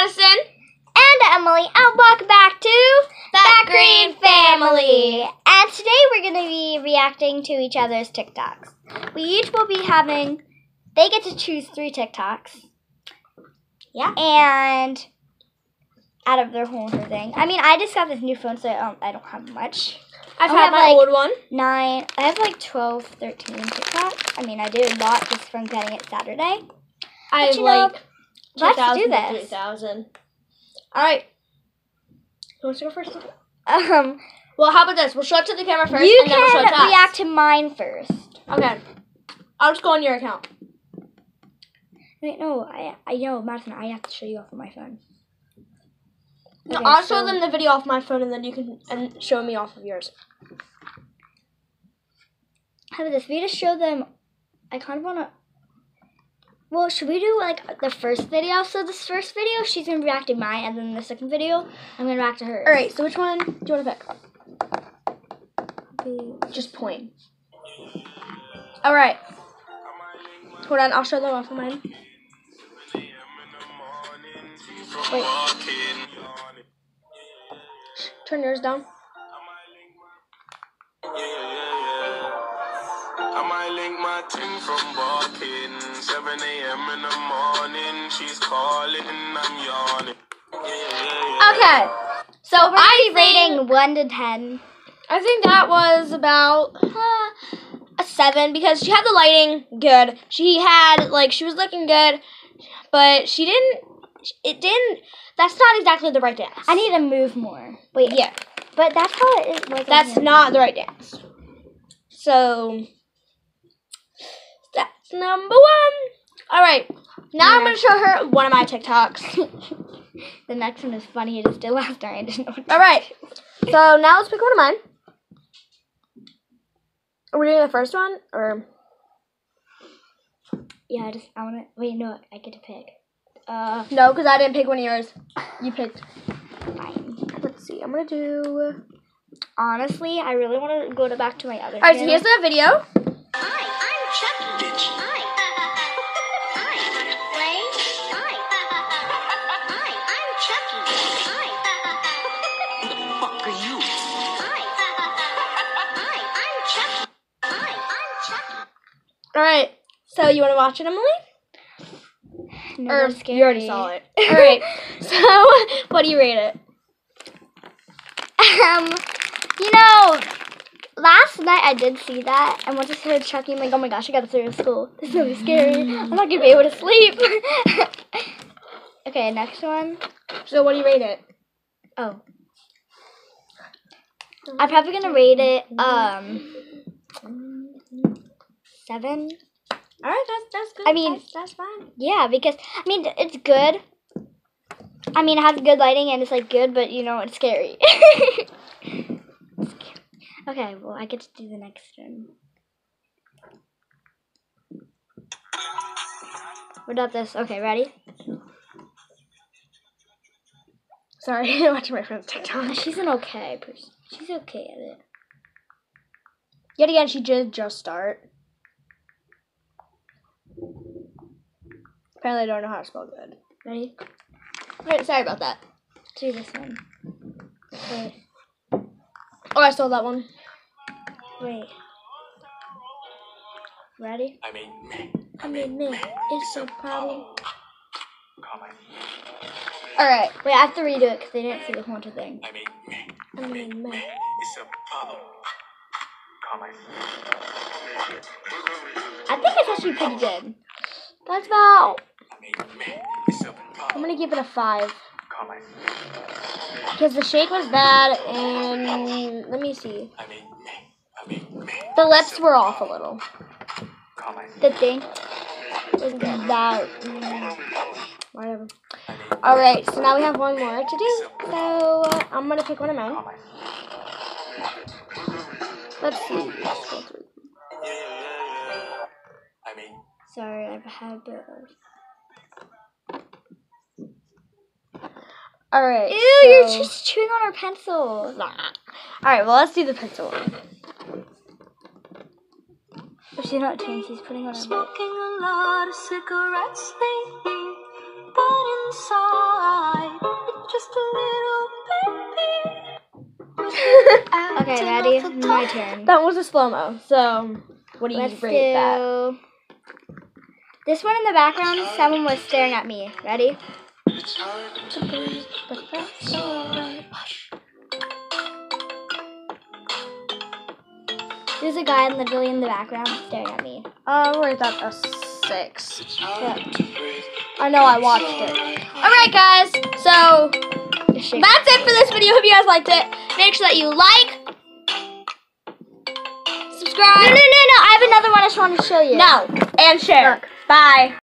Madison. And Emily, and welcome back to That Green Family. And today we're going to be reacting to each other's TikToks. We each will be having, they get to choose 3 TikToks. Yeah. And out of their whole thing. I mean, I just got this new phone, so I don't have much. I've had my old one. 9, I have like 12, 13 TikToks. I mean, I did a lot just from getting it Saturday. I have like let's do 2,000 to this. 3,000. All right. Who wants to go first? Well, how about this? We'll show it to the camera first, you and then we'll show it to can us. react to mine first. Okay. I'll just go on your account. Wait, no, I know, Madison, I have to show you off of my phone. No, Okay, I'll show them the video off my phone, and then you can show me off of yours. How about this? We just show them. I kind of want to. Well, should we do like the first video? So this first video, she's gonna react to mine, and then the second video, I'm gonna react to hers. All right. So which one do you want to pick? Just point. All right. Hold on. I'll show them off of mine. Wait. Turn yours down. I might link my ting from barking. 7 a.m. in the morning. She's calling, I'm yawning. Okay. So I'm rating 1 to 10. I think that was about a 7 because she had the lighting good. She was looking good, but that's not exactly the right dance. I need to move more. Wait, Yeah. but that's how it is. Like That's not the right dance. So that's number 1. All right. Now I'm going to show her one of my TikToks. The next one is funny. It is still after I didn't know. All right. So now let's pick one of mine. Are we doing the first one or? Yeah, I want to. Wait, no, I get to pick. No, because I didn't pick one of yours. You picked. Fine. Let's see. I'm going to do. Honestly, I really want to go back to my other. All right, so channel. here's the video. Hi, I'm Chucky. Bitch. Hi. Hi. Wait. Hi. Hi, I'm Chucky. Hi. Who the fuck are you? Hi. Hi, I'm Chucky. Hi, I'm Chucky. All right. So you want to watch it, Emily? No, Or that's scary. you already saw it. All right. So what do you rate it? You know, last night I did see that, and once I started Chucky, I'm like, oh my gosh, I gotta throw to school. This is really scary. I'm not gonna be able to sleep. Okay, next one. So what do you rate it? Oh. I'm probably gonna rate it, 7. All right, that's good. I mean, that's fine. Yeah, because, I mean, it's good. I mean, it has good lighting, and it's, like, good, but, you know, it's scary. Okay, well, I get to do the next one. What about this? Okay, ready? Sorry, I'm watching my friend's TikTok. She's an okay person. She's okay at it. Yet again, she did just start. Apparently, I don't know how to spell good. Ready? Alright, sorry about that. Let's do this one. Wait. Oh, I stole that one. Wait. Ready? I mean, me. It's a problem. call Alright. Wait, I have to redo it because they didn't see the haunted thing. I mean, it's a problem. Call I think it's actually pretty good. That's about. it's a I'm problem. gonna give it a 5 Call because the shake was bad, and let me see. I mean, The lips were off a little. call The thing. Was that whatever. Alright, so now we have one more to do. So I'm gonna pick one of mine. Let's see. Let's go through. I mean, Sorry, I've had those. Alright. Ew, so, you're just chewing on our pencil. Alright, well, let's do the pencil one. But she's not chewing, she's putting on her lip. Smoking a lot of cigarettes lately, but inside Okay, ready? My turn. That was a slow-mo. So, what do you Let's rate that? do this one in the background. Someone was staring at me. Ready? It's hard to breathe, but that's alright. There's a guy literally in the background staring at me. I'll rate that a 6. It's hard to breathe. I know I watched it. Alright, guys. So, that's it for this video. Hope you guys liked it. Make sure that you like, subscribe. No. I have another one I just want to show you. No. And share. Look. Bye.